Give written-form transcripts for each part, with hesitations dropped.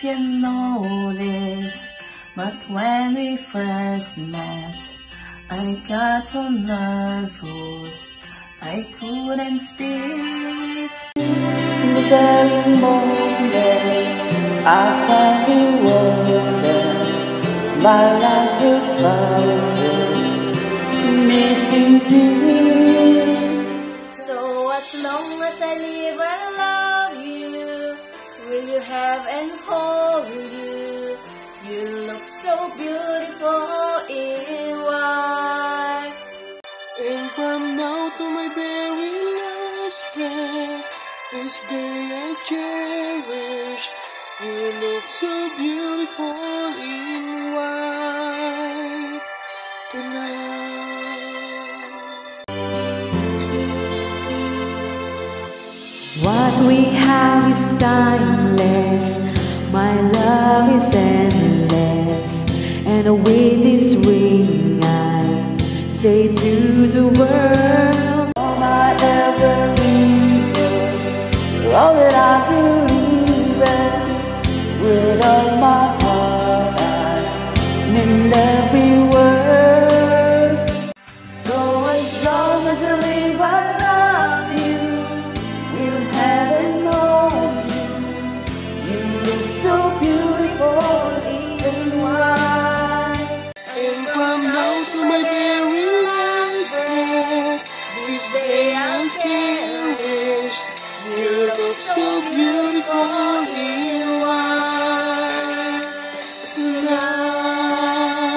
you noticed, but when we first met, I got so nervous, I couldn't speak. In the very moment I found the wonder, my life would found missing piece. So as long as I live and love you, will you have and hold you? You look so beautiful in white. And from now to my very last breath, this day I cherish. You look so beautiful in white tonight. What we have is timeless, my love is endless, and with this ring I say to the world, All I ever needed, all that I believe in, with all my heart I mean every word. So as long as I live I love you, we'll have and know you. You look so beautiful in white. And from now to my very last breath, this day I'll cherish. You look so beautiful in white tonight.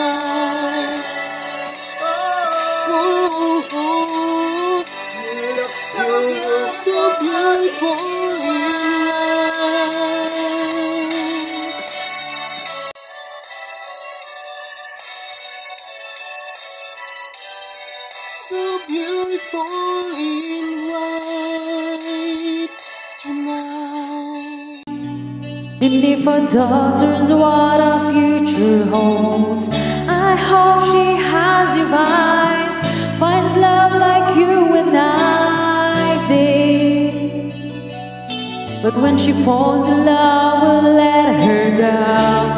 Oh, oh, You look you look so beautiful in white. So beautiful in white tonight. and if our daughter's what our future holds, I hope she has your eyes, finds love like you and I did. But when she falls in love, we'll let her go.